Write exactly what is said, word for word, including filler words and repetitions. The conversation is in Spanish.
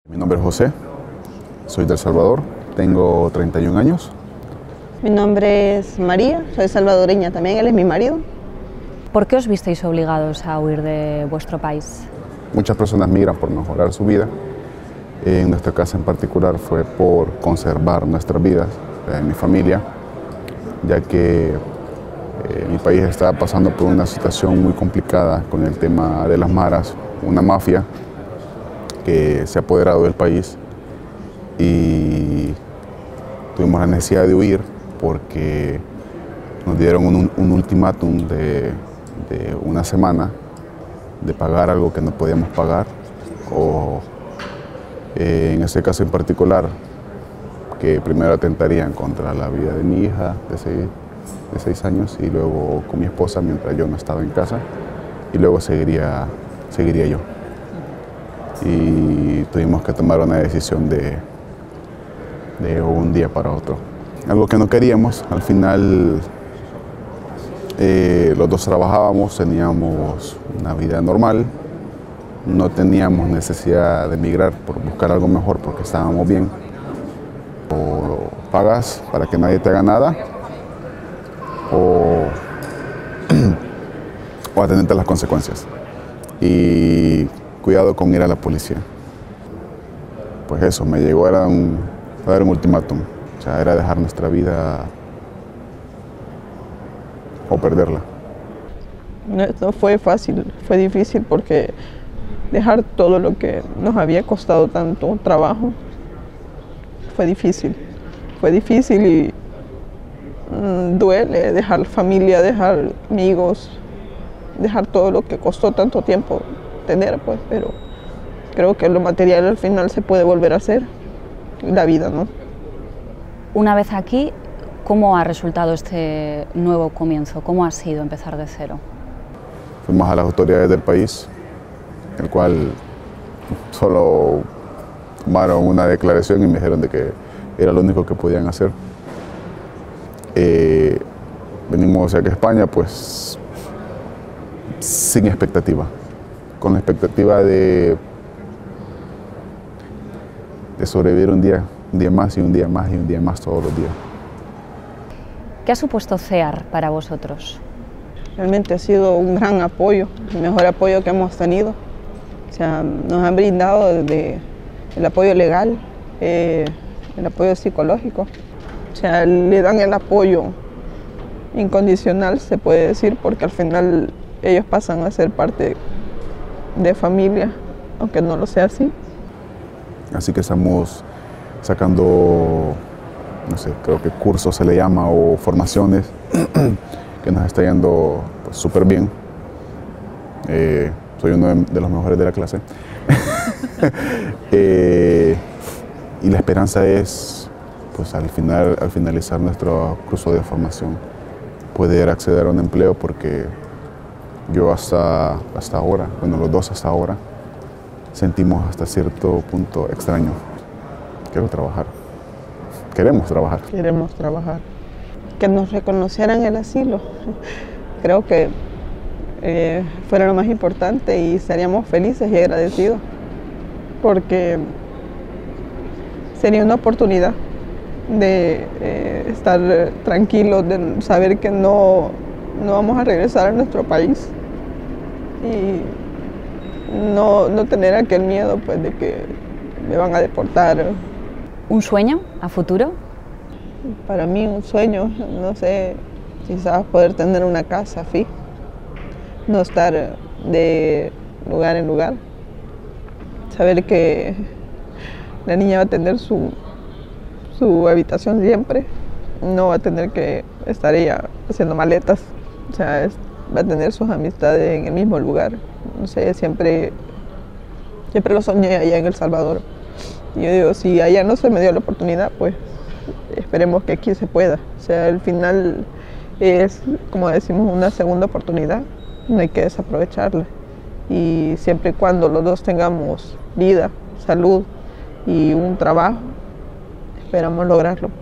Mi nombre es José, soy de El Salvador, tengo treinta y un años. Mi nombre es María, soy salvadoreña también, él es mi marido. ¿Por qué os visteis obligados a huir de vuestro país? Muchas personas migran por mejorar su vida. En nuestra casa en particular fue por conservar nuestras vidas, en mi familia, ya que eh, mi país estaba pasando por una situación muy complicada con el tema de las maras, una mafia que se ha apoderado del país y tuvimos la necesidad de huir porque nos dieron un, un ultimátum de, de una semana de pagar algo que no podíamos pagar o eh, en este caso en particular que primero atentarían contra la vida de mi hija de seis, de seis años y luego con mi esposa mientras yo no estaba en casa y luego seguiría, seguiría yo. Y tuvimos que tomar una decisión de, de un día para otro. Algo que no queríamos, al final eh, los dos trabajábamos, teníamos una vida normal, no teníamos necesidad de emigrar por buscar algo mejor porque estábamos bien. O pagas para que nadie te haga nada o, o atenderte a las consecuencias. Y cuidado con ir a la policía. Pues eso, me llegó era un, a dar un ultimátum. O sea, era dejar nuestra vida o perderla. No, no fue fácil, fue difícil porque dejar todo lo que nos había costado tanto trabajo fue difícil. Fue difícil y mmm, duele dejar familia, dejar amigos, dejar todo lo que costó tanto tiempo tener, pues, pero creo que lo material al final se puede volver a hacer, la vida, ¿no? Una vez aquí, ¿cómo ha resultado este nuevo comienzo? ¿Cómo ha sido empezar de cero? Fuimos a las autoridades del país, el cual solo tomaron una declaración y me dijeron de que era lo único que podían hacer. Eh, venimos aquí a España, pues, sin expectativa. Con la expectativa de, de sobrevivir un día, un día más y un día más y un día más todos los días. ¿Qué ha supuesto CEAR para vosotros? Realmente ha sido un gran apoyo, el mejor apoyo que hemos tenido. O sea, nos han brindado desde el apoyo legal, eh, el apoyo psicológico. O sea, le dan el apoyo incondicional, se puede decir, porque al final ellos pasan a ser parte de familia, aunque no lo sea así. Así que estamos sacando, no sé, creo que cursos se le llama o formaciones que nos está yendo pues, súper bien. Eh, soy uno de, de los mejores de la clase. eh, y la esperanza es, pues al final, al finalizar nuestro curso de formación, poder acceder a un empleo porque yo hasta, hasta ahora, bueno, los dos hasta ahora, sentimos hasta cierto punto extraño. Quiero trabajar. Queremos trabajar. Queremos trabajar. Que nos reconocieran el asilo. Creo que eh, fuera lo más importante y estaríamos felices y agradecidos porque sería una oportunidad de eh, estar tranquilos, de saber que no, no vamos a regresar a nuestro país y no, no tener aquel miedo pues, de que me van a deportar. ¿Un sueño a futuro? Para mí un sueño, no sé, quizás poder tener una casa fija, no estar de lugar en lugar, saber que la niña va a tener su, su habitación siempre, no va a tener que estar ella haciendo maletas, o sea, es, va a tener sus amistades en el mismo lugar. No sé, siempre, siempre lo soñé allá en El Salvador. Y yo digo, si allá no se me dio la oportunidad, pues esperemos que aquí se pueda. O sea, al final es, como decimos, una segunda oportunidad, no hay que desaprovecharla. Y siempre y cuando los dos tengamos vida, salud y un trabajo, esperamos lograrlo.